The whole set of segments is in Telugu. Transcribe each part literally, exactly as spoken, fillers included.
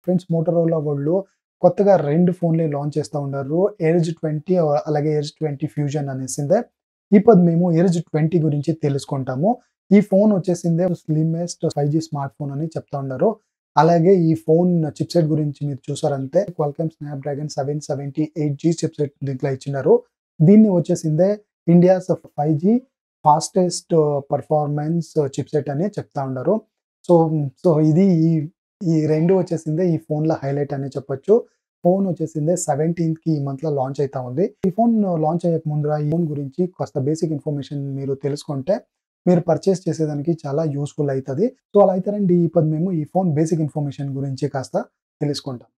ఫ్రెండ్స్ మోటరోలా వాళ్ళు కొత్తగా రెండు ఫోన్‌లు లాంచ్ చేస్తా ఉన్నారు. ఎడ్జ్ ట్వంటీ ఆహ్, అలాగే ఎడ్జ్ ట్వంటీ ఫ్యూజన్ అనేసిందే. ఇప్పుడు మేము ఎడ్జ్ ట్వంటీ గురించి తెలుసుకుంటాము. ఈ ఫోన్ వచ్చేసిందే slimmest five G smart phone అని చెప్తా ఉన్నారు. అలాగే ఈ ఫోన్ చిప్‌సెట్ గురించి మీరు చూసారంటే Qualcomm Snapdragon seven seventy eight G chipset దీంట్లో ఇచ్చినారు. దీన్ని వచ్చేసిందే India's five G fastest performance chipset అని చెప్తా ఉన్నారు. సో, సో ఇది ఈ ఈ రెండు వచ్చేసిందే ఈ ఫోన్‌ల హైలైట్ అనే చెప్పొచ్చు. ఫోన్ వచ్చేసిందే సెవెంటీన్త్‌కి ఈ మంత్‌లో లాంచ్ అయితా ఉంది. ఈ ఫోన్ లాంచ్ అయ్యక ముందర ఈ ఫోన్ గురించి కాస్త బేసిక్ ఇన్ఫర్మేషన్ మీరు తెలుసుకుంటే మీరు పర్చేస్ చేసేదానికి చాలా యూజ్‌ఫుల్ అయితది. సో, అలా అయితే రండి ఇప్పుడు మేము ఈ ఫోన్ బేసిక్ ఇన్ఫర్మేషన్ గురించి కాస్త తెలుసుకుంటాం.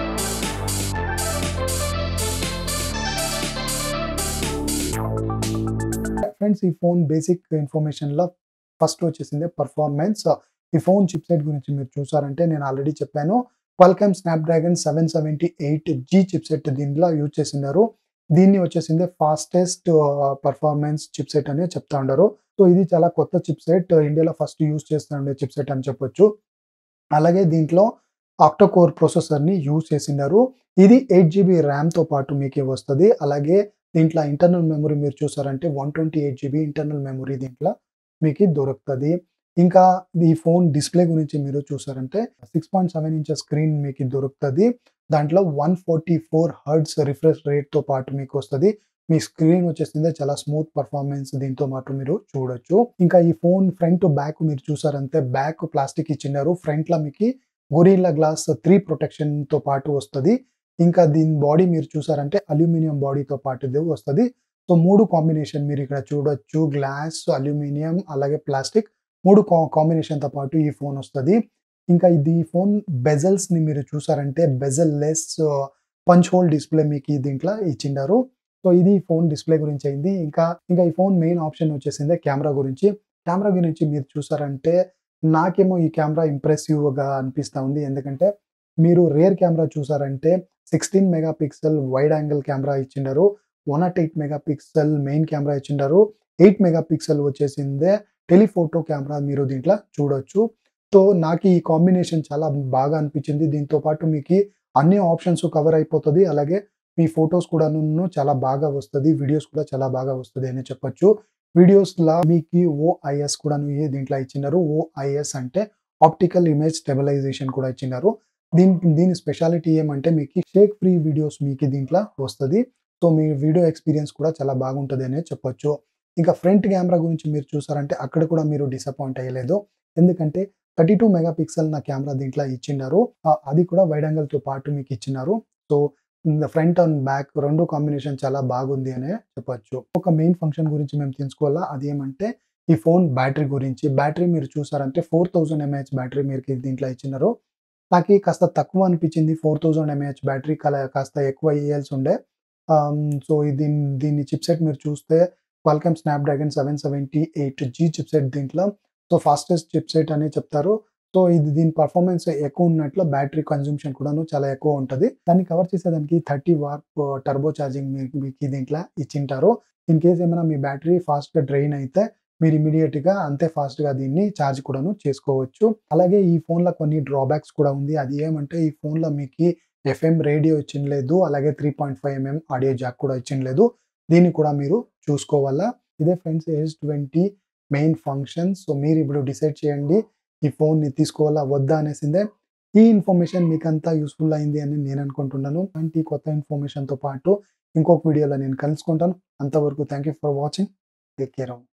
ఫ్రెండ్స్ ఈ ఫోన్ బేసిక్ ఇన్ఫర్మేషన్‌లో ఫస్ట్ వచ్చేసిందే పర్ఫార్మెన్స్. ఈ ఫోన్ చిప్‌సెట్ గురించి మీరు చూసారంటే నేను ఆల్రెడీ చెప్పాను. Qualcomm Snapdragon seven seventy eight G chipset దీంట్లో యూజ్ చేసినారు. దీన్ని వచ్చేసిందే ఫాస్టెస్ట్ ఆహ్, పర్ఫార్మెన్స్ చిప్‌సెట్ అని చెప్తా ఉండారు. సో, ఇది చాలా కొత్త చిప్‌సెట్ ఇండియాలో ఫస్ట్ యూజ్ చేస్తుండే చిప్‌సెట్ అని చెప్పొచ్చు. అలాగే దీంట్లో ఆక్టో కోర్ ప్రాసెసర్‌ని యూజ్ చేసినారు. ఇది ఎయిట్ జీబీ ర్యామ్‌తో పాటు మీకే వస్తది. అలాగే దీంట్లో ఇంటర్నల్ మెమరీ మీరు చూసారంటే one twenty eight GB internal memory దీంట్లో మీకి దొరుకుతది. ఇంకా ఈ ఫోన్ డిస్‌ప్లే గురించి మీరు చూసారంటే six point seven inches screen మీకు దొరుకుతది. దాంట్లో one forty four hertz refresh రేట్‌తో పాటు మీకొస్తది. మీ స్క్రీన్ వచ్చేసిందే చాలా స్మూత్ పర్ఫార్మెన్స్ దీంతో పాటు మీరు చూడొచ్చు. ఇంకా ఈ ఫోన్ ఫ్రంట్, బ్యాక్ మీరు చూసారంటే బ్యాక్ ప్లాస్టిక్ ఇచ్చినారు. ఫ్రంట్‌లో మీకి గొరిల్లా గ్లాస్ త్రీ ప్రొటెక్షన్‌తో పాటు వస్తది. ఇంకా దీని బాడీ మీరు చూసారంటే అల్యూమినియం బాడీతో పాటుదే వస్తది. సో, మూడు కాంబినేషన్ మీరు ఇక్కడ చూడొచ్చు. గ్లాస్, అల్యూమినియం అలాగే ప్లాస్టిక్ మూడు కా కాంబినేషన్‌తో పాటు ఈ ఫోన్ వస్తది. ఇంకా ఇది ఫోన్ బెజల్స్‌ని మీరు చూసారంటే bezel less punch hole display మీకు దీంట్లో ఇచ్చిండారు. సో, ఇది ఫోన్ డిస్‌ప్లే గురించి అయింది. ఇంకా, ఇంకా ఈ ఫోన్ మెయిన్ ఆప్షన్ వచ్చేసిందే కెమెరా గురించి. కెమెరా గురించి మీరు చూసారంటే నాకేమో ఈ కెమెరా ఇంప్రెసివ్‌గా అనిపిస్తా ఉంది. ఎందుకంటే మీరు రియర్ కెమెరా చూసారంటే sixteen megapixel wide angle camera ఇచ్చిండారు. One not eight megapixel main camera ఇచ్చిండారు. ఎయిట్ మెగా పిక్సెల్ వచ్చేసిందే టెలిఫోటో కెమెరా మీరు దీంట్లో చూడొచ్చు. సో, నాకు ఈ కాంబినేషన్ చాలా బాగా అనిపించింది. దీంతో పాటు మీకి అన్ని ఆప్షన్స్ కవర్ అయిపోతది. అలాగే మీ ఫోటోస్ కూడాను చాలా బాగా వస్తది. వీడియోస్ కూడా చాలా బాగా వస్తది అని చెప్పొచ్చు. వీడియోస్‌లా మీకి ఓఐఎస్ కూడాను ఈ దీంట్లో ఇచ్చినారు. ఓఐఎస్ అంటే ఆప్టికల్ ఇమేజ్ స్టెబిలైజేషన్ కూడా ఇచ్చినారు. దీని దీని స్పెషాలిటీ ఏమంటే మీకి షేక్ ఫ్రీ వీడియోస్ మీకి దీంట్లో వస్తది. సో, మీ వీడియో ఎక్స్‌పీరియన్స్ కూడా చాలా బాగుంటది అనే చెప్పొచ్చు. ఇంకా ఫ్రంట్ కెమెరా గురించి మీరు చూసారంటే అక్కడ కూడా మీరు డిసప్పాయింట్ అయ్యలేదు. ఎందుకంటే థర్టీ టూ మెగా పిక్సెల్ నా కెమెరా దీంట్లో ఇచ్చినారు. ఆహ్, అది కూడా వైడ్ యాంగిల్‌తో పాటు మీకు ఇచ్చినారు. సో, ఫ్రంట్ అండ్ బ్యాక్ రెండు కాంబినేషన్ చాలా బాగుంది అనే చెప్పొచ్చు. ఒక మెయిన్ ఫంక్షన్ గురించి మేము తెలుసుకోవాలా. అదేమంటే ఈ ఫోన్ బ్యాటరీ గురించి. బ్యాటరీ మీరు చూసారంటే ఫోర్ థౌసండ్ ఎంఏహెచ్ బ్యాటరీ మీరుకి దీంట్లో ఇచ్చినారు. నాకి కాస్త తక్కువ అనిపించింది. ఫోర్ థౌసండ్ ఎంఏహెచ్ బ్యాటరీ కల కాస్త ఎక్కువ ఇయ్యాల్సుండే. ఆహ్, సో, దీన్ దీని చిప్‌సెట్ మీరు చూస్తే Qualcomm Snapdragon seven seventy eight G chipset దీంట్లో. సో, ఫాస్టెస్ట్ చిప్‌సెట్ అని చెప్తారు. సో, ఇది దీని పర్ఫార్మెన్స్ ఎక్కువ ఉన్నట్లు బ్యాటరీ కన్జంప్షన్ కూడాను చాలా ఎక్కువ ఉంటది. దాన్ని కవర్ చేసేదానికి థర్టీ వాట్ టర్బో చార్జింగ్ మీకు మీకి దీంట్లో ఇచ్చింటారు. ఇన్ కేస్ ఏమైనా మీ బ్యాటరీ ఫాస్ట్‌గా డ్రైన్ అయితే మీరు ఇమ్మీడియేట్‌గా అంతే ఫాస్ట్‌గా దీన్ని చార్జ్ కూడాను చేసుకోవచ్చు. అలాగే ఈ ఫోన్‌లో కొన్ని డ్రాబ్యాక్స్ కూడా ఉంది. అది ఏమంటే ఈ ఫోన్‌లో మీకి ఎఫ్ఎం రేడియో ఇచ్చిండ్లేదు. అలాగే three point five mm audio jack కూడా ఇచ్చిండ్లేదు. దీన్ని కూడా మీరు చూసుకోవాలా. ఇదే friends edge twenty main functions. So, మీరు ఇప్పుడు డిసైడ్ చేయండి. ఈ ఫోన్‌ని తీసుకోవాలా వద్దా అనేసిందే. ఈ ఇన్ఫర్మేషన్ మీకంతా యూజ్‌ఫుల్ అయింది అని నేను అనుకుంటున్నాను. ఇలాంటి కొత్త ఇన్ఫర్మేషన్‌తో పాటు ఇంకొక వీడియోలో నేను కలుసుకుంటాను. అంతవరకు thank you for watching. Take care.